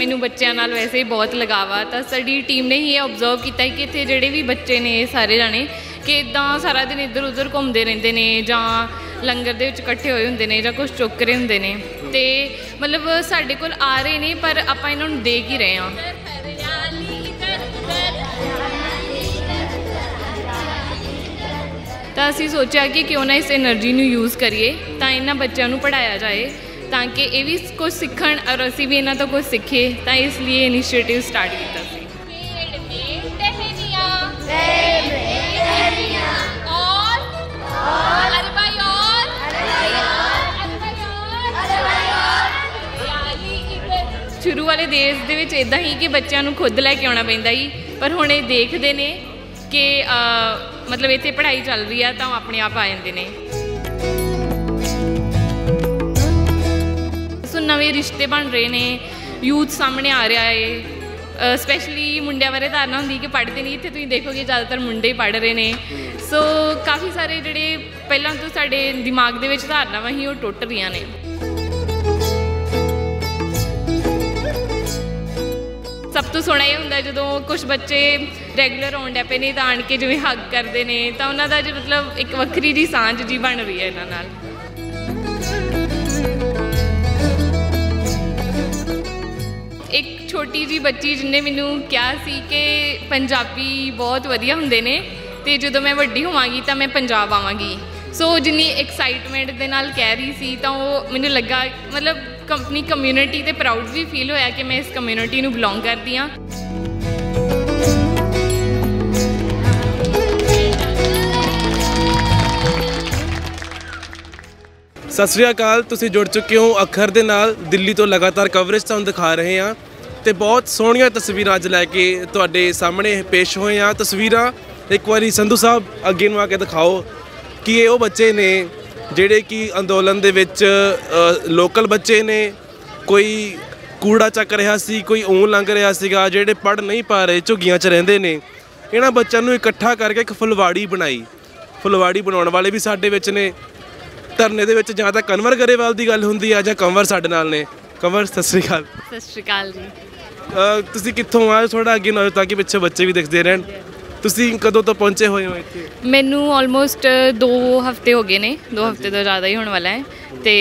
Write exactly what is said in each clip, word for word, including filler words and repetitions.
मैनू बच्चों नाल वैसे ही बहुत लगाव आ। तो साडी टीम ने ही ऑबजर्व किया कि इत्थे जिहड़े भी बच्चे ने सारे जाने कि इदां सारा दिन इधर उधर घूमते रहंदे ने जां लंगर दे विच इकट्ठे होए हुंदे ने जां कुछ चुक रहे हुंदे ने ते मतलब साडे कोल आ रहे ने पर आपां इन्हां नूं दे ही रहे हां। तो असीं सोचा कि क्यों ना इस एनर्जी नूं यूज़ करिए तां इन्हां बच्चों नूं पढ़ाया जाए ताकि ये भी कुछ सीखण और असीं भी इन्हां तो कुछ सीखिए। तो इसलिए इनिशिएटिव स्टार्ट किया सी। शुरू वाले देश दे विच इदां ही कि बच्चों नूं खुद लैके आउणा पैंदा ही, पर हुण ये देखदे ने कि मतलब इत्थे पढ़ाई चल रही है तो अपने आप आ जाते हैं। सो नवे रिश्ते बन रहे हैं, यूथ सामने आ रहा है। स्पैशली मुंडिया बारे धारणा होंगी कि पढ़ते नहीं, इतने तुम देखोगे ज़्यादातर मुंडे ही पढ़ रहे हैं। सो काफ़ी सारे जोड़े पहला तो साढ़े दिमाग के धारणावां ही वो टुट रही ने। सब तो सोहना ये होंगे जो कुछ बच्चे रैगूलर आउण लग पे ने तो आण के जिवें हग करते हैं तो उन्हों का जो मतलब एक वक्री जी सांझ जी बन रही है इन्हां नाल। एक छोटी जी बच्ची जिन्हें मैनू कहा सी कि पंजाबी बहुत वधिया हुंदे ने ते जदों मैं वड्डी होवांगी तो मैं पंजाब आवांगी। सो जिन्नी एक्साइटमेंट दे नाल कह रही सी तो मैनू लगा मतलब अपनी कम्यूनिटी ते प्राउड भी फील होया कि मैं इस कम्यूनिटी नू बिलोंग करती हाँ। सत श्री अकाल, तुसीं जुड़ चुके हो अखर दे नाल। दिल्ली तो लगातार कवरेज तुहानूं दिखा रहे हैं तो बहुत सोहणियां तस्वीरां अज लैके तुहाडे सामने पेश होए हैं। तस्वीरां एक बारी संधू साहब अगे नूं आके दिखाओ कि ये वो बच्चे ने ਜਿਹੜੇ कि अंदोलन ਦੇ ਵਿੱਚ लोकल बच्चे ने, कोई कूड़ा ਚੱਕ ਰਿਹਾ ਸੀ, कोई ऊं लंघ ਰਿਹਾ ਸੀਗਾ, ਜਿਹੜੇ ਪੜ੍ਹ नहीं पा रहे ਝੁੱਗੀਆਂ 'ਚ ਰਹਿੰਦੇ ਨੇ। ਇਹਨਾਂ ਬੱਚਿਆਂ ਨੂੰ ਇਕੱਠਾ ਕਰਕੇ ਇੱਕ ਫੁਲਵਾੜੀ ਬਣਾਈ। ਫੁਲਵਾੜੀ ਬਣਾਉਣ ਵਾਲੇ ਵੀ ਸਾਡੇ ਵਿੱਚ ਨੇ। ਧਰਨੇ ਦੇ ਵਿੱਚ ਜਾਂ ਤਾਂ ਕਨਵਰ ਗਰੇਵਾਲ ਦੀ ਗੱਲ ਹੁੰਦੀ ਆ ਜਾਂ ਕੰਵਰ ਸਾਡੇ ਨਾਲ ਨੇ। ਕੰਵਰ ਸਤਿ ਸ਼੍ਰੀ ਅਕਾਲ। ਸਤਿ ਸ਼੍ਰੀ ਅਕਾਲ ਜੀ। ਤੁਸੀਂ ਕਿੱਥੋਂ ਆਏ? ਥੋੜਾ ਅੱਗੇ ਨਾ ਤਾਂ ਕਿ ਪਿੱਛੇ ਬੱਚੇ ਵੀ ਦਿਖਦੇ ਰਹਿਣ। ਤੁਸੀਂ ਕਦੋਂ ਤੋਂ ਪਹੁੰਚੇ ਹੋਏ ਹੋ ਇੱਥੇ? ਮੈਨੂੰ ਆਲਮੋਸਟ ਦੋ ਹਫ਼ਤੇ ਹੋ ਗਏ ਨੇ, ਦੋ ਹਫ਼ਤੇ ਤੋਂ ਜ਼ਿਆਦਾ ਹੀ ਹੋਣ ਵਾਲਾ ਹੈ ਤੇ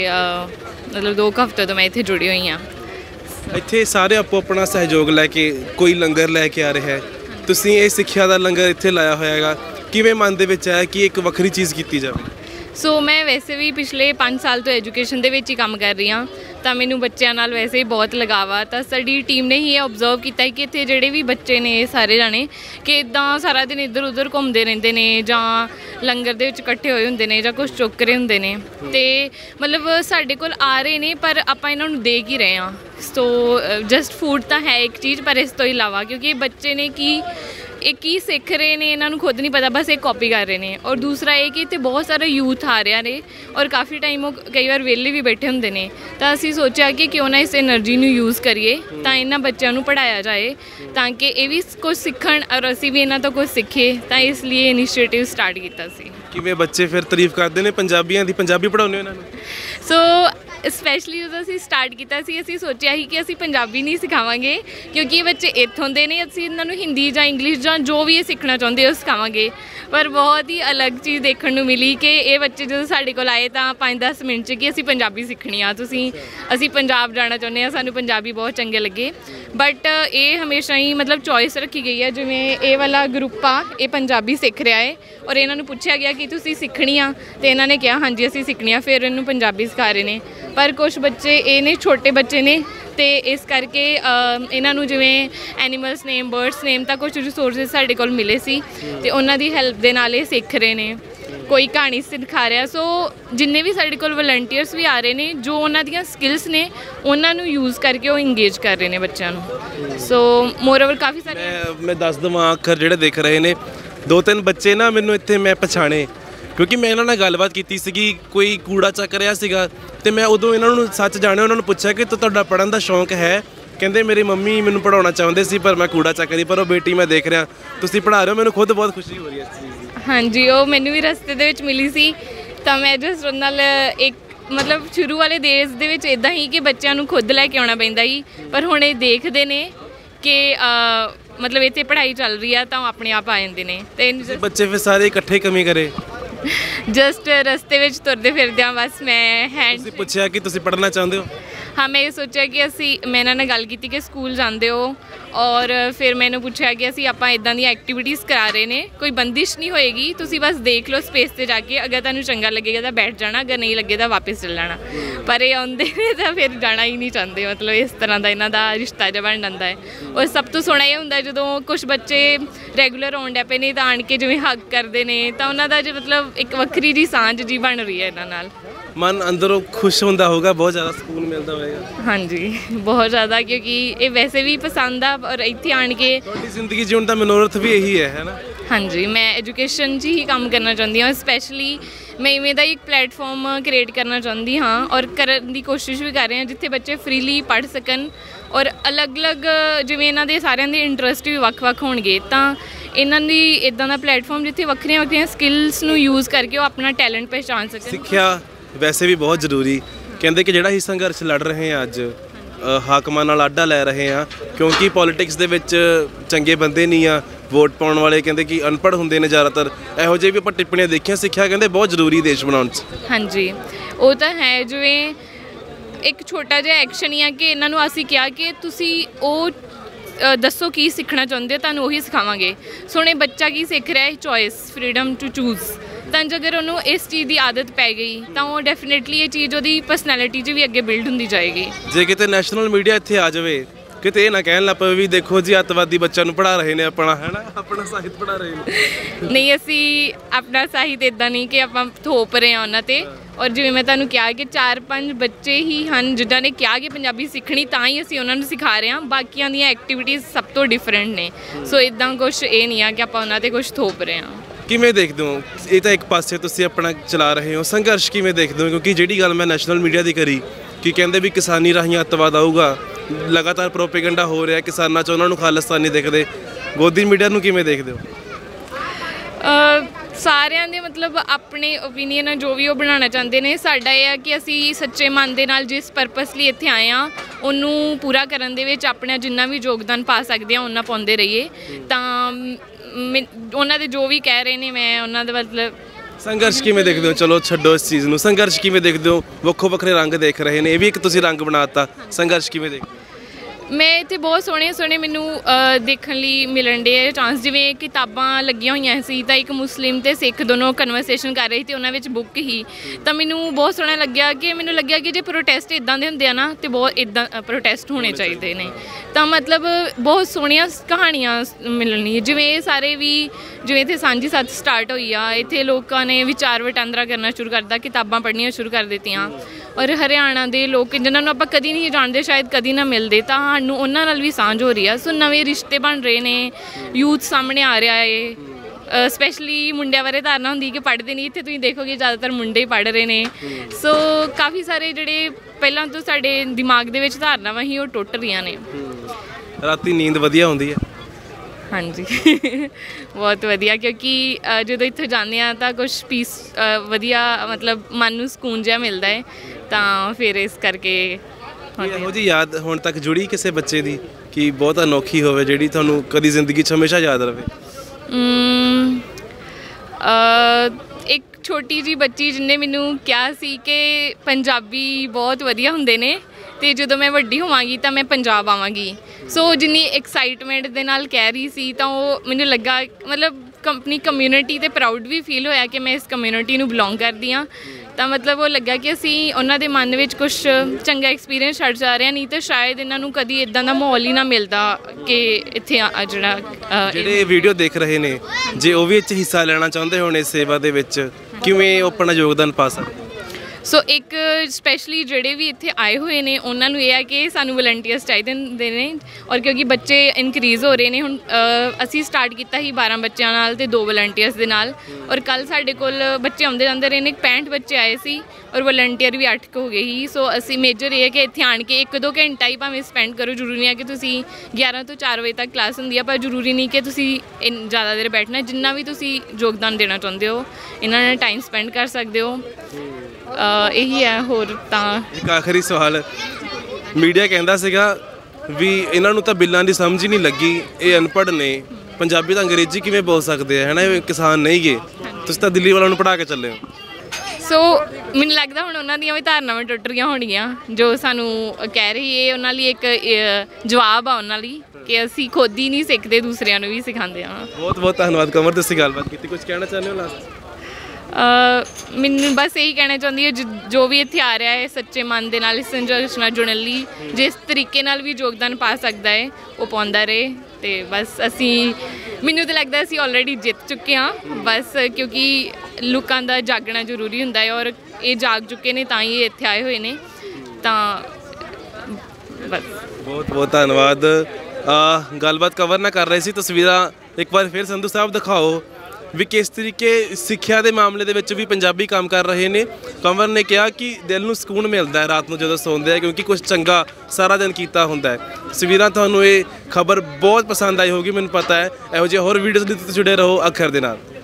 ਮਤਲਬ ਦੋ ਹਫ਼ਤੇ ਤੋਂ ਮੈਂ ਇੱਥੇ ਜੁੜੀ ਹੋਈ ਹਾਂ। ਇੱਥੇ ਸਾਰੇ ਆਪੋ ਆਪਣਾ ਸਹਿਯੋਗ ਲੈ ਕੇ ਕੋਈ ਲੰਗਰ ਲੈ ਕੇ ਆ ਰਿਹਾ ਹੈ। ਤੁਸੀਂ ਇਹ ਸਿੱਖਿਆ ਦਾ ਲੰਗਰ ਇੱਥੇ ਲਾਇਆ ਹੋਇਆ ਹੈਗਾ, ਕਿਵੇਂ ਮਨ ਦੇ ਵਿੱਚ ਆਇਆ ਕਿ ਇੱਕ ਵੱਖਰੀ ਚੀਜ਼ ਕੀਤੀ ਜਾਵੇ? सो so, मैं वैसे भी पिछले पाँच साल तो एजुकेशन के विच ही काम कर रही हाँ, तो मैनू बच्चों नाल वैसे ही बहुत लगाव आ। तो साडी टीम ने ही ऑबजर्व किया कि इत्थे जिहड़े भी बच्चे ने सारे जाने कि इदां सारा दिन इधर उधर घूमते रहंदे ने जां लंगर दे विच इकट्ठे होए हुंदे ने जां कुछ चुक रहे हुंदे ने ते मतलब साडे कोल आ रहे ने पर आपां इन्हां नूं दे ही रहे हाँ। सो जस्ट फूड तो है एक चीज़, पर इस तो इलावा क्योंकि बच्चे ने की एक ही सीख रहे हैं, इन्होंने खुद नहीं पता, बस एक कॉपी कर रहे हैं। और दूसरा ये कि इतने बहुत सारा यूथ आ रहा ने और काफ़ी टाइम वो कई बार वेले भी बैठे होंगे ने। तो असीं सोचा कि क्यों ना इस एनर्जी नूं यूज़ करिए तो इन्हां बच्चों नूं पढ़ाया जाए ताकि ये भी कुछ सीखण और असीं भी इन्हां तो कुछ सीखिए। तो इसलिए इनिशिएटिव स्टार्ट किया सी। किवें बच्चे फिर तारीफ करते हैं पंजाबियों की? पंजाबी पढ़ाउने इन्हां नूं? सो स्पैशली जो असीं स्टार्ट किया सी, असीं सोचा ही कि असीं पंजाबी नहीं सिखावांगे क्योंकि ये बच्चे इत्थों दे ने, असीं इन्हां नूं हिंदी जां इंग्लिश जां जो भी ये सीखना चाहते हो सिखावांगे। पर बहुत ही अलग चीज़ देखने नूं मिली कि ये बच्चे जो साडे कोल आए तो पाँच दस मिनट च कि असीं पंजाबी सीखनी आ, तुसीं असीं पंजाब जाना चाहुंदे आ, सानूं पंजाबी बहुत चंगे लगे। बट ये हमेशा ही मतलब चॉइस रखी गई है, जिवें ये वाला ग्रुप आ ये पंजाबी सीख रहा है और इन्हां नूं पुछया गया कि तुसीं सीखनी आ तो इन्हां ने कहा हाँ जी असीं सीखनी आ, फिर इन्हूं पंजाबी सिखा रहे हैं। पर कुछ बच्चे ये ने छोटे बच्चे ने तो इस करके इन्हों जिमें एनीमल्स नेम बर्ड्स नेम तो कुछ रिसोर्सिस साढ़े को मिले सी तो उन्हों की हैल्प के नाल सीख रहे हैं, कोई कहानी सिखा रहा। सो जिन्ने भी साढ़े को वलंटियर्स भी आ रहे हैं जो उन्होंने स्किल्स ने उन्होंने यूज़ करके वो इंगेज कर रहे हैं बच्चों को। सो मोर ओवर काफ़ी सारे मैं, मैं दस देवां अखर जिहड़े देख रहे हैं दो तीन बच्चे ना मैनू इत्थे मैं पछाणे क्योंकि मैं इन्होंने गलबात की सी, कोई कूड़ा चक रहा सीगा तो मैं उदों इन्होंने सच जाने उन्होंने पूछा कि तो तुहाडा पढ़न का शौक है? कहते मेरी मम्मी मैनू पढ़ाना चाहते सी पर मैं कूड़ा चक रही, पर वो बेटी मैं देख रहा तुसीं पढ़ा रहे हो, मैनू खुद बहुत खुशी हो रही है इस चीज़। हाँ जी, वो मैनू भी रस्ते दे विच मिली सी तो मैं जस्ट उन्हां नाल एक ਮਤਲਬ ਸ਼ੁਰੂ ਵਾਲੇ ਦੇਸ਼ ਦੇ ਵਿੱਚ ਇੱਦਾਂ ਹੀ ਕਿ ਬੱਚਿਆਂ ਨੂੰ ਖੁਦ ਲੈ ਕੇ ਆਉਣਾ ਪੈਂਦਾ ਸੀ, ਪਰ ਹੁਣ ਇਹ ਦੇਖਦੇ ਨੇ ਕਿ ਮਤਲਬ ਇੱਥੇ ਪੜ੍ਹਾਈ ਚੱਲ ਰਹੀ ਆ ਤਾਂ ਉਹ ਆਪਣੇ ਆਪ ਆ ਜਾਂਦੇ ਨੇ। ਅਤੇ ਬੱਚੇ ਫਿਰ ਸਾਰੇ ਇਕੱਠੇ ਕਮੀ ਕਰੇ? ਜਸਟ ਰਸਤੇ ਵਿੱਚ ਤੁਰਦੇ ਫਿਰਦੇ ਹਾਂ ਬਸ। ਮੈਂ ਹੈਂਡ ਤੁਸੀਂ ਪੁੱਛਿਆ ਕਿ ਤੁਸੀਂ ਪੜ੍ਹਨਾ ਚਾਹੁੰਦੇ ਹੋ? ਹਾਂ, ਮੈਂ ਇਹ ਸੋਚਿਆ ਕਿ ਅਸੀਂ ਮੈਂ ਇਹਨਾਂ ਨਾਲ ਗੱਲ ਕੀਤੀ ਕਿ ਸਕੂਲ ਜਾਂਦੇ ਹੋ, ਔਰ ਫਿਰ ਮੈਨੂੰ ਪੁੱਛਿਆ ਕਿ ਅਸੀਂ ਆਪਾਂ ਇੱਦਾਂ ਦੀਆਂ ਐਕਟੀਵਿਟੀਜ਼ ਕਰਾ ਰਹੇ ਨੇ, ਕੋਈ ਬੰਦਿਸ਼ ਨਹੀਂ ਹੋਏਗੀ, ਤੁਸੀਂ ਬਸ ਦੇਖ ਲਓ ਸਪੇਸ 'ਤੇ ਜਾ ਕੇ, ਅਗਰ ਤੁਹਾਨੂੰ ਚੰਗਾ ਲੱਗੇਗਾ ਤਾਂ ਬੈਠ ਜਾਣਾ, ਅਗਰ ਨਹੀਂ ਲੱਗੇ ਤਾਂ ਵਾਪਸ ਚੱਲ ਜਾਣਾ। ਪਰ ਇਹ ਆਉਂਦੇ ਨੇ ਤਾਂ ਫਿਰ ਜਾਣਾ ਹੀ ਨਹੀਂ ਚਾਹੁੰਦੇ, ਮਤਲਬ ਇਸ ਤਰ੍ਹਾਂ ਦਾ ਇਹਨਾਂ ਦਾ ਰਿਸ਼ਤਾ ਜਿਹਾ ਬਣ ਜਾਂਦਾ ਹੈ। ਔਰ ਸਭ ਤੋਂ ਸੋਹਣਾ ਇਹ ਹੁੰਦਾ ਜਦੋਂ ਕੁਛ ਬੱਚੇ ਰੈਗੂਲਰ ਆਉਣ ਡੈ ਪਏ ਨੇ ਤਾਂ ਆਣ ਕੇ ਜਿਵੇਂ ਹੱਗ ਕਰਦੇ ਨੇ, ਤਾਂ ਉਹਨਾਂ ਦਾ ਜੋ ਮਤਲਬ ਇੱਕ ਵੱਖਰੀ ਜਿਹੀ ਸਾਂਝ ਜੀ ਬਣ ਰਹੀ ਹੈ ਇਹਨਾਂ ਨਾਲ। ਮਨ ਅੰਦਰੋਂ ਖੁਸ਼ ਹੁੰਦਾ ਹੋਊਗਾ, ਬਹੁਤ ਜ਼ਿਆਦਾ ਸਕੂਨ ਮਿਲਦਾ ਹੋਵੇਗਾ। ਹਾਂਜੀ, ਬਹੁਤ ਜ਼ਿਆਦਾ, ਕਿਉਂਕਿ ਇਹ ਵੈਸੇ ਵੀ ਪਸੰਦ ਆ ਔਰ ਇੱਥੇ ਆਣ ਕੇ ਤੁਹਾਡੀ ਜ਼ਿੰਦਗੀ ਜਿਉਣ ਦਾ ਮਨੋਰਥ ਵੀ ਇਹੀ ਹੈ, ਹੈ ਨਾ? ਹਾਂਜੀ, ਮੈਂ ਐਜੂਕੇਸ਼ਨ 'ਚ ਹੀ ਕੰਮ ਕਰਨਾ ਚਾਹੁੰਦੀ ਹਾਂ। ਸਪੈਸ਼ਲੀ ਮੈਂ ਇਵੇਂ ਦਾ ਇੱਕ ਪਲੇਟਫਾਰਮ ਕ੍ਰੀਏਟ ਕਰਨਾ ਚਾਹੁੰਦੀ ਹਾਂ ਔਰ ਕਰਨ ਦੀ ਕੋਸ਼ਿਸ਼ ਵੀ ਕਰ ਰਹੇ ਹਾਂ ਜਿੱਥੇ ਬੱਚੇ ਫ੍ਰੀਲੀ ਪੜ੍ਹ ਸਕਣ, ਔਰ ਅਲੱਗ-ਅਲੱਗ ਜਿਵੇਂ ਇਹਨਾਂ ਦੇ ਸਾਰਿਆਂ ਦੇ ਇੰਟਰਸਟ ਵੀ ਵੱਖ-ਵੱਖ ਹੋਣਗੇ, ਤਾਂ ਇਹਨਾਂ ਦੀ ਇੱਦਾਂ ਦਾ ਪਲੇਟਫਾਰਮ ਜਿੱਥੇ ਵੱਖਰੀਆਂ ਵੱਖਰੀਆਂ ਸਕਿੱਲਸ ਨੂੰ ਯੂਜ਼ ਕਰਕੇ ਉਹ ਆਪਣਾ ਟੈਲੈਂਟ ਪਹਿਚਾਣ ਸਕਣ। ਸਿੱਖਿਆ ਵੈਸੇ ਵੀ ਬਹੁਤ ਜ਼ਰੂਰੀ, ਕਹਿੰਦੇ ਕਿ ਜਿਹੜਾ ਹੀ ਸੰਘਰਸ਼ ਲੜ ਰਹੇ ਹਾਂ ਅੱਜ, ਹਾਕਮਾਂ ਨਾਲ ਆਡਾ ਲੈ ਰਹੇ ਹਾਂ, ਕਿਉਂਕਿ ਪੋਲੀਟਿਕਸ ਦੇ ਵਿੱਚ ਚੰਗੇ ਬੰਦੇ ਨਹੀਂ ਆ, ਵੋਟ ਪਾਉਣ ਵਾਲੇ ਕਹਿੰਦੇ ਕਿ ਅਨਪੜ੍ਹ ਹੁੰਦੇ ਨੇ ਜ਼ਿਆਦਾਤਰ, ਇਹੋ ਜਿਹੇ ਵੀ ਆਪਾਂ ਟਿੱਪਣੀਆਂ ਦੇਖੀਆਂ। ਸਿੱਖਿਆ ਕਹਿੰਦੇ ਬਹੁਤ ਜ਼ਰੂਰੀ ਦੇਸ਼ ਬਣਾਉਣ 'ਚ। ਹਾਂਜੀ, ਉਹ ਤਾਂ ਹੈ। ਜਿਵੇਂ ਇੱਕ ਛੋਟਾ ਜਿਹਾ ਐਕਸ਼ਨ ਹੀ ਆ ਕਿ ਇਹਨਾਂ ਨੂੰ ਅਸੀਂ ਕਿਹਾ ਕਿ ਤੁਸੀਂ ਉਹ ਦੱਸੋ ਕੀ ਸਿੱਖਣਾ ਚਾਹੁੰਦੇ ਹੋ, ਤੁਹਾਨੂੰ ਉਹੀ ਸਿਖਾਵਾਂਗੇ। ਸੋਹਣੇ ਬੱਚਾ ਕੀ ਸਿੱਖ ਰਿਹਾ ਹੈ? Choice, freedom to choose. ਤਾਂ ਜੇਕਰ ਉਹਨੂੰ ਇਸ ਚੀਜ਼ ਦੀ ਆਦਤ ਪੈ ਗਈ ਤਾਂ ਉਹ ਡੈਫੀਨੇਟਲੀ ਇਹ ਚੀਜ਼ ਉਹਦੀ ਪਰਸਨੈਲਿਟੀ 'ਚ ਵੀ ਅੱਗੇ ਬਿਲਡ ਹੁੰਦੀ ਜਾਏਗੀ। ਜੇ ਕਿਤੇ ਨੈਸ਼ਨਲ ਮੀਡੀਆ ਇੱਥੇ ਆ ਜਾਵੇ, ਕਿਤੇ ਇਹ ਨਾ ਕਹਿਣ ਲੱਗ ਪਵੇ ਵੀ ਦੇਖੋ ਜੀ ਅੱਤਵਾਦੀ ਬੱਚਿਆਂ ਨੂੰ ਪੜ੍ਹਾ ਰਹੇ ਨੇ, ਆਪਣਾ ਹੈ ਨਾ ਆਪਣਾ ਸਾਹਿਤ ਪੜ੍ਹਾ ਰਹੇ ਨੇ। ਨਹੀਂ, ਅਸੀਂ ਆਪਣਾ ਸਾਹਿਤ ਇੱਦਾਂ ਨਹੀਂ ਕਿ ਆਪਾਂ ਥੋਪ ਰਹੇ ਹਾਂ ਉਹਨਾਂ 'ਤੇ। ਔਰ ਜਿਵੇਂ ਮੈਂ ਤੁਹਾਨੂੰ ਕਿਹਾ ਕਿ ਚਾਰ ਪੰਜ ਬੱਚੇ ਹੀ ਹਨ ਜਿਨ੍ਹਾਂ ਨੇ ਕਿਹਾ ਕਿ ਪੰਜਾਬੀ ਸਿੱਖਣੀ, ਤਾਂ ਹੀ ਅਸੀਂ ਉਹਨਾਂ ਨੂੰ ਸਿਖਾ ਰਹੇ ਹਾਂ। ਬਾਕੀਆਂ ਦੀਆਂ ਐਕਟੀਵਿਟੀਜ਼ ਸਭ ਤੋਂ ਡਿਫਰੈਂਟ ਨੇ। ਸੋ ਇੱਦਾਂ ਕੁਛ ਇਹ ਨਹੀਂ ਆ ਕਿ ਆਪਾਂ ਉਹਨਾਂ 'ਤੇ ਕੁਛ ਥੋਪ ਰਹੇ ਹਾਂ। ਕਿਵੇਂ ਦੇਖਦੇ ਹੋ? ਇਹ ਤਾਂ ਇੱਕ ਪਾਸੇ ਤੁਸੀਂ ਆਪਣਾ ਚਲਾ ਰਹੇ ਹੋ, ਸੰਘਰਸ਼ ਕਿਵੇਂ ਦੇਖਦੇ ਹੋ? ਕਿਉਂਕਿ ਜਿਹੜੀ ਗੱਲ ਮੈਂ ਨੈਸ਼ਨਲ ਮੀਡੀਆ ਦੀ ਕਰੀ ਕਿ ਕਹਿੰਦੇ ਵੀ ਕਿਸਾਨੀ ਰਾਹੀਂ ਅੱਤਵਾਦ ਆਊਗਾ, ਲਗਾਤਾਰ ਪ੍ਰੋਪੇਗੈਂਡਾ ਹੋ ਰਿਹਾ ਕਿਸਾਨਾਂ 'ਚ, ਉਹਨਾਂ ਨੂੰ ਖਾਲਿਸਤਾਨੀ ਦਿਖਦੇ, ਗੋਦੀ ਮੀਡੀਆ ਨੂੰ ਕਿਵੇਂ ਦੇਖਦੇ ਹੋ? ਸਾਰਿਆਂ ਦੇ ਮਤਲਬ ਆਪਣੇ ਓਪੀਨੀਅਨ ਜੋ ਵੀ ਉਹ ਬਣਾਉਣਾ ਚਾਹੁੰਦੇ ਨੇ। ਸਾਡਾ ਇਹ ਆ ਕਿ ਅਸੀਂ ਸੱਚੇ ਮਨ ਦੇ ਨਾਲ ਜਿਸ ਪਰਪਸ ਲਈ ਇੱਥੇ ਆਏ ਹਾਂ ਉਹਨੂੰ ਪੂਰਾ ਕਰਨ ਦੇ ਵਿੱਚ ਆਪਣਾ ਜਿੰਨਾ ਵੀ ਯੋਗਦਾਨ ਪਾ ਸਕਦੇ ਹਾਂ ਉਹਨਾਂ ਪਾਉਂਦੇ ਰਹੀਏ। ਤਾਂ ਉਹਨਾਂ ਦੇ ਜੋ ਵੀ ਕਹਿ ਰਹੇ ਨੇ ਮੈਂ ਉਹਨਾਂ ਦਾ ਮਤਲਬ। ਸੰਘਰਸ਼ ਕਿਵੇਂ ਦੇਖਦੇ ਹੋ? ਚਲੋ ਛੱਡੋ ਇਸ ਚੀਜ਼ ਨੂੰ, ਸੰਘਰਸ਼ ਕਿਵੇਂ ਦੇਖਦੇ ਹੋ? ਵੱਖੋ ਵੱਖਰੇ ਰੰਗ ਦੇਖ ਰਹੇ ਨੇ, ਇਹ ਵੀ ਇੱਕ ਤੁਸੀਂ ਰੰਗ ਬਣਾਤਾ, ਸੰਘਰਸ਼ ਕਿਵੇਂ ਦੇਖਦੇ ਹੋ? ਮੈਂ ਇੱਥੇ ਬਹੁਤ ਸੋਹਣੇ ਸੋਹਣੇ ਮੈਨੂੰ ਦੇਖਣ ਲਈ ਮਿਲਣ ਡੇ ਚਾਂਸ। ਜਿਵੇਂ ਕਿਤਾਬਾਂ ਲੱਗੀਆਂ ਹੋਈਆਂ ਸੀ ਤਾਂ ਇੱਕ ਮੁਸਲਿਮ ਅਤੇ ਸਿੱਖ ਦੋਨੋਂ ਕਨਵਰਸੇਸ਼ਨ ਕਰ ਰਹੇ ਸੀ, ਅਤੇ ਉਹਨਾਂ ਵਿੱਚ ਬੁੱਕ ਹੀ, ਤਾਂ ਮੈਨੂੰ ਬਹੁਤ ਸੋਹਣਾ ਲੱਗਿਆ ਕਿ ਮੈਨੂੰ ਲੱਗਿਆ ਕਿ ਜੇ ਪ੍ਰੋਟੈਸਟ ਇੱਦਾਂ ਦੇ ਹੁੰਦੇ ਆ ਨਾ ਤਾਂ ਬਹੁਤ ਇੱਦਾਂ ਪ੍ਰੋਟੈਸਟ ਹੋਣੇ ਚਾਹੀਦੇ ਨੇ। ਤਾਂ ਮਤਲਬ ਬਹੁਤ ਸੋਹਣੀਆਂ ਕਹਾਣੀਆਂ ਮਿਲਣੀਆਂ। ਜਿਵੇਂ ਇਹ ਸਾਰੇ ਵੀ ਜਿਵੇਂ ਇੱਥੇ ਸਾਂਝੀ ਸੱਥ ਸਟਾਰਟ ਹੋਈ ਆ, ਇੱਥੇ ਲੋਕਾਂ ਨੇ ਵਿਚਾਰ ਵਟਾਂਦਰਾ ਕਰਨਾ ਸ਼ੁਰੂ ਕਰਤਾ, ਕਿਤਾਬਾਂ ਪੜ੍ਹਨੀਆਂ ਸ਼ੁਰੂ ਕਰ ਦਿੱਤੀਆਂ। ਔਰ ਹਰਿਆਣਾ ਦੇ ਲੋਕ ਜਿਨ੍ਹਾਂ ਨੂੰ ਆਪਾਂ ਕਦੀ ਨਹੀਂ ਜਾਣਦੇ, ਸ਼ਾਇਦ ਕਦੀ ਨਾ ਮਿਲਦੇ, ਤਾਂ ਸਾਨੂੰ ਉਹਨਾਂ ਨਾਲ ਵੀ ਸਾਂਝ ਹੋ ਰਹੀ ਆ। ਸੋ ਨਵੇਂ ਰਿਸ਼ਤੇ ਬਣ ਰਹੇ ਨੇ, ਯੂਥ ਸਾਹਮਣੇ ਆ ਰਿਹਾ ਹੈ। ਸਪੈਸ਼ਲੀ ਮੁੰਡਿਆਂ ਬਾਰੇ ਧਾਰਨਾ ਹੁੰਦੀ ਕਿ ਪੜ੍ਹਦੇ ਨਹੀਂ, ਇੱਥੇ ਤੁਸੀਂ ਦੇਖੋਗੇ ਜ਼ਿਆਦਾਤਰ ਮੁੰਡੇ ਹੀ ਪੜ੍ਹ ਰਹੇ ਨੇ। ਸੋ ਕਾਫੀ ਸਾਰੇ ਜਿਹੜੇ ਪਹਿਲਾਂ ਤੋਂ ਸਾਡੇ ਦਿਮਾਗ ਦੇ ਵਿੱਚ ਧਾਰਨਾਵਾਂ ਸੀ ਉਹ ਟੁੱਟ ਰਹੀਆਂ ਨੇ। ਰਾਤੀ ਨੀਂਦ ਵਧੀਆ ਹੁੰਦੀ ਹੈ? ਹਾਂਜੀ, ਬਹੁਤ ਵਧੀਆ, ਕਿਉਂਕਿ ਜਦੋਂ ਇੱਥੋਂ ਜਾਂਦੇ ਹਾਂ ਤਾਂ ਕੁਛ ਪੀਸ ਵਧੀਆ, ਮਤਲਬ ਮਨ ਨੂੰ ਸਕੂਨ ਜਿਹਾ ਮਿਲਦਾ ਹੈ। ਤਾਂ ਫਿਰ ਇਸ ਕਰਕੇ ਇਹੋ ਜਿਹੀ ਯਾਦ ਹੁਣ ਤੱਕ ਜੁੜੀ ਕਿਸੇ ਬੱਚੇ ਦੀ ਕਿ ਬਹੁਤ ਅਨੋਖੀ ਹੋਵੇ, ਜਿਹੜੀ ਤੁਹਾਨੂੰ ਕਦੀ ਜ਼ਿੰਦਗੀ 'ਚ ਹਮੇਸ਼ਾ ਯਾਦ ਰਹੇ? ਇੱਕ ਛੋਟੀ ਜਿਹੀ ਬੱਚੀ ਜਿਹਨੇ ਮੈਨੂੰ ਕਿਹਾ ਸੀ ਕਿ ਪੰਜਾਬੀ ਬਹੁਤ ਵਧੀਆ ਹੁੰਦੇ ਨੇ ਅਤੇ ਜਦੋਂ ਮੈਂ ਵੱਡੀ ਹੋਵਾਂਗੀ ਤਾਂ ਮੈਂ ਪੰਜਾਬ ਆਵਾਂਗੀ। ਸੋ ਜਿੰਨੀ ਐਕਸਾਈਟਮੈਂਟ ਦੇ ਨਾਲ ਕਹਿ ਰਹੀ ਸੀ ਤਾਂ ਉਹ ਮੈਨੂੰ ਲੱਗਾ ਮਤਲਬ ਆਪਣੀ ਕਮਿਊਨਿਟੀ 'ਤੇ ਪ੍ਰਾਊਡ ਵੀ ਫੀਲ ਹੋਇਆ ਕਿ ਮੈਂ ਇਸ ਕਮਿਊਨਿਟੀ ਨੂੰ ਬਿਲੋਂਗ ਕਰਦੀ ਹਾਂ। ਤਾਂ ਮਤਲਬ ਉਹ ਲੱਗਾ ਕਿ ਅਸੀਂ ਉਹਨਾਂ ਦੇ ਮਨ ਵਿੱਚ ਕੁਛ ਚੰਗਾ ਐਕਸਪੀਰੀਅੰਸ ਛੱਡ ਜਾ ਰਹੇ ਹਾਂ, ਨਹੀਂ ਤਾਂ ਸ਼ਾਇਦ ਇਹਨਾਂ ਨੂੰ ਕਦੀ ਇੱਦਾਂ ਦਾ ਮਾਹੌਲ ਹੀ ਨਾ ਮਿਲਦਾ ਕਿ ਇੱਥੇ ਜਿਹੜਾ ਜਿਹੜੇ ਵੀਡੀਓ ਦੇਖ ਰਹੇ ਨੇ ਜੇ ਉਹ ਵੀ ਇਹ 'ਚ ਹਿੱਸਾ ਲੈਣਾ ਚਾਹੁੰਦੇ ਹੋਣ ਇਸ ਸੇਵਾ ਦੇ ਵਿੱਚ, ਕਿਵੇਂ ਉਹ ਆਪਣਾ ਯੋਗਦਾਨ ਪਾ ਸਕਦੇ? ਸੋ ਇੱਕ ਸਪੈਸ਼ਲੀ ਜਿਹੜੇ ਵੀ ਇੱਥੇ ਆਏ ਹੋਏ ਨੇ ਉਹਨਾਂ ਨੂੰ ਇਹ ਹੈ ਕਿ ਸਾਨੂੰ ਵਲੰਟੀਅਰਸ ਚਾਹੀਦੇ ਹੁੰਦੇ ਨੇ। ਔਰ ਕਿਉਂਕਿ ਬੱਚੇ ਇਨਕਰੀਜ਼ ਹੋ ਰਹੇ ਨੇ, ਹੁਣ ਅਸੀਂ ਸਟਾਰਟ ਕੀਤਾ ਸੀ ਬਾਰਾਂ ਬੱਚਿਆਂ ਨਾਲ ਅਤੇ ਦੋ ਵਲੰਟੀਅਰਸ ਦੇ ਨਾਲ। ਔਰ ਕੱਲ੍ਹ ਸਾਡੇ ਕੋਲ ਬੱਚੇ ਆਉਂਦੇ ਜਾਂਦੇ ਰਹੇ ਨੇ, ਪੈਂਹਠ ਬੱਚੇ ਆਏ ਸੀ ਔਰ ਵਲੰਟੀਅਰ ਵੀ ਅੱਠ ਕੁ ਹੋ ਗਏ ਸੀ। ਸੋ ਅਸੀਂ ਮੇਜਰ ਇਹ ਹੈ ਕਿ ਇੱਥੇ ਆਣ ਕੇ ਇੱਕ ਦੋ ਘੰਟਾ ਹੀ ਭਾਵੇਂ ਸਪੈਂਡ ਕਰੋ। ਜ਼ਰੂਰੀ ਨਹੀਂ ਹੈ ਕਿ ਤੁਸੀਂ ਗਿਆਰਾਂ ਤੋਂ ਚਾਰ ਵਜੇ ਤੱਕ ਕਲਾਸ ਹੁੰਦੀ ਆ, ਪਰ ਜ਼ਰੂਰੀ ਨਹੀਂ ਕਿ ਤੁਸੀਂ ਜ਼ਿਆਦਾ ਦੇਰ ਬੈਠਣਾ। ਜਿੰਨਾ ਵੀ ਤੁਸੀਂ ਯੋਗਦਾਨ ਦੇਣਾ ਚਾਹੁੰਦੇ ਹੋ ਇਹਨਾਂ ਨਾਲ ਟਾਈਮ ਸਪੈਂਡ ਕਰ ਸਕਦੇ ਹੋ। ਅ, ਇਹੀ ਹੈ ਹੋਰ ਤਾਂ ਇੱਕ ਆਖਰੀ ਸਵਾਲ, ਮੀਡੀਆ ਕਹਿੰਦਾ ਸੀਗਾ ਵੀ ਇਹਨਾਂ ਨੂੰ ਤਾਂ ਬਿੱਲਾਂ ਦੀ ਸਮਝ ਹੀ ਨਹੀਂ ਲੱਗੀ, ਇਹ ਅਨਪੜ੍ਹ ਨੇ, ਪੰਜਾਬੀ ਤਾਂ ਅੰਗਰੇਜ਼ੀ ਕਿਵੇਂ ਬੋਲ ਸਕਦੇ ਆ, ਹੈ ਨਾ, ਇਹ ਕਿਸਾਨ ਨਹੀਂ ਗੇ, ਤੁਸੀਂ ਤਾਂ ਦਿੱਲੀ ਵਾਲਿਆਂ ਨੂੰ ਪੜ੍ਹਾ ਕੇ ਚੱਲੇ ਹੋ। ਸੋ ਮੈਨੂੰ ਲੱਗਦਾ ਹੁਣ ਉਹਨਾਂ ਦੀਆਂ ਵੀ ਧਾਰਨਾਵਾਂ ਟੁੱਟ ਰਹੀਆਂ ਹੋਣਗੀਆਂ ਜੋ ਸਾਨੂੰ ਕਹਿ ਰਹੀ ਹੈ, ਉਹਨਾਂ ਲਈ ਇੱਕ ਅ, ਜਵਾਬ ਆ ਉਹਨਾਂ ਲਈ ਕਿ ਅਸੀਂ ਖੁਦ ਹੀ ਨਹੀਂ ਸਿੱਖਦੇ, ਦੂਸਰਿਆਂ ਨੂੰ ਵੀ ਸਿਖਾਉਂਦੇ ਹਾਂ। ਬਹੁਤ ਬਹੁਤ ਧੰਨਵਾਦ ਕਮਰ, ਤੁਸੀਂ ਗੱਲਬਾਤ ਕੀਤੀ, ਕੁਝ ਕਹਿਣਾ ਚਾਹੁੰਦੇ ਹੋ ਲਾਸਟ? ਅ, ਮੈਨੂੰ ਬਸ ਇਹੀ ਕਹਿਣਾ ਚਾਹੁੰਦੀ ਹਾਂ ਜ- ਜੋ ਵੀ ਇੱਥੇ ਆ ਰਿਹਾ ਹੈ ਸੱਚੇ ਮਨ ਦੇ ਨਾਲ ਇਸ ਸੰਘਰਸ਼ ਨਾਲ ਜੁੜਨ ਲਈ ਜਿਸ ਤਰੀਕੇ ਨਾਲ ਵੀ ਯੋਗਦਾਨ ਪਾ ਸਕਦਾ ਹੈ ਉਹ ਪਾਉਂਦਾ ਰਹੇ। ਅਤੇ ਬਸ ਅਸੀਂ ਮੈਨੂੰ ਤਾਂ ਲੱਗਦਾ ਅਸੀਂ ਆਲਰੇਡੀ ਜਿੱਤ ਚੁੱਕੇ ਹਾਂ, ਬਸ ਕਿਉਂਕਿ ਲੋਕਾਂ ਦਾ ਜਾਗਣਾ ਜ਼ਰੂਰੀ ਹੁੰਦਾ ਹੈ ਔਰ ਇਹ ਜਾਗ ਚੁੱਕੇ ਨੇ ਤਾਂ ਹੀ ਇਹ ਇੱਥੇ ਆਏ ਹੋਏ ਨੇ, ਤਾਂ ਬਸ। ਬਹੁਤ ਬਹੁਤ ਧੰਨਵਾਦ। ਅ, ਗੱਲਬਾਤ ਕਵਰ ਨਾ ਕਰ ਰਹੇ ਸੀ, ਤਸਵੀਰਾਂ ਇੱਕ ਵਾਰ ਫਿਰ ਸੰਧੂ ਸਾਹਿਬ ਦਿਖਾਓ ਵੀ ਕਿਸ ਤਰੀਕੇ ਸਿੱਖਿਆ ਦੇ ਮਾਮਲੇ ਦੇ ਵਿੱਚ ਵੀ ਪੰਜਾਬੀ ਕੰਮ ਕਰ ਰਹੇ ਨੇ। ਕੰਵਰ ਨੇ ਕਿਹਾ ਕਿ ਦਿਲ ਨੂੰ ਸਕੂਨ ਮਿਲਦਾ ਹੈ ਰਾਤ ਨੂੰ ਜਦੋਂ ਸੌਂਦੇ ਆ, ਕਿਉਂਕਿ ਕੁਝ ਚੰਗਾ ਸਾਰਾ ਦਿਨ ਕੀਤਾ ਹੁੰਦਾ ਹੈ। ਤਸਵੀਰਾਂ ਤੁਹਾਨੂੰ ਇਹ ਖਬਰ ਬਹੁਤ ਪਸੰਦ ਆਈ ਹੋਗੀ ਮੈਨੂੰ ਪਤਾ ਹੈ। ਇਹੋ ਜਿਹੇ ਹੋਰ ਵੀਡੀਓਜ਼ ਲਈ ਤੁਸੀਂ ਜੁੜੇ ਰਹੋ ਅੱਖਰ ਦੇ ਨਾਲ।